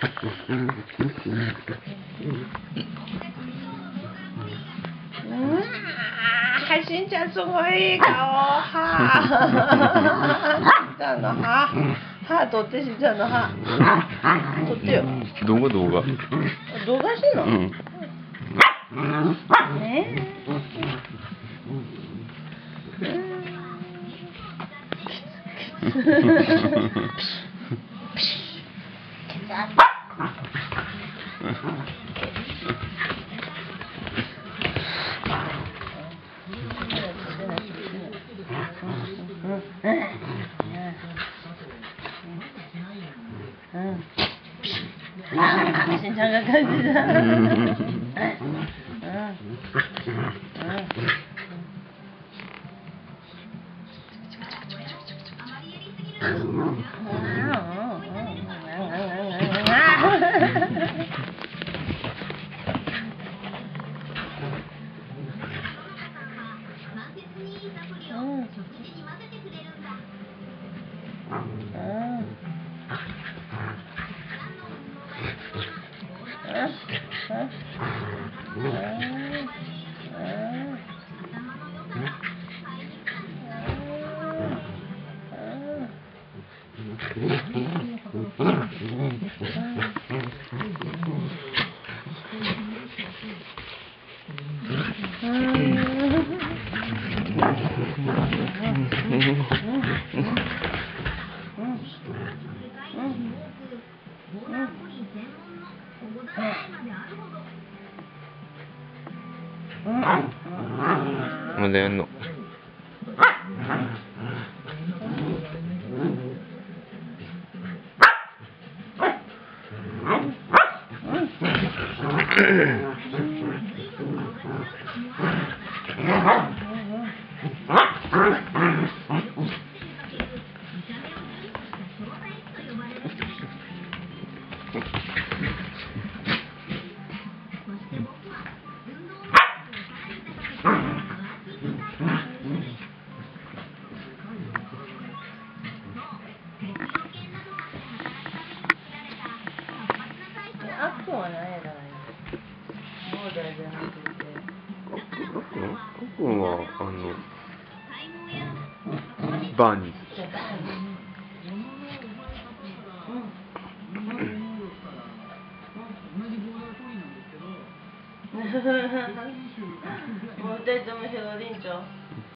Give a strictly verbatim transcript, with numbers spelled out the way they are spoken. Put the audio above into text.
嗯，海星家中我一个哦哈，这样的哈，哈撮ってしちゃうのは、撮ってよ。 動画動画。 動画してんの？ うん。 ねしんちゃんが感じだ。 まだやんの。 あっくんは何やだろう。もう大事なことで。 あっくんはあのバーニーズ。 もう二人ともヒロリンチョ。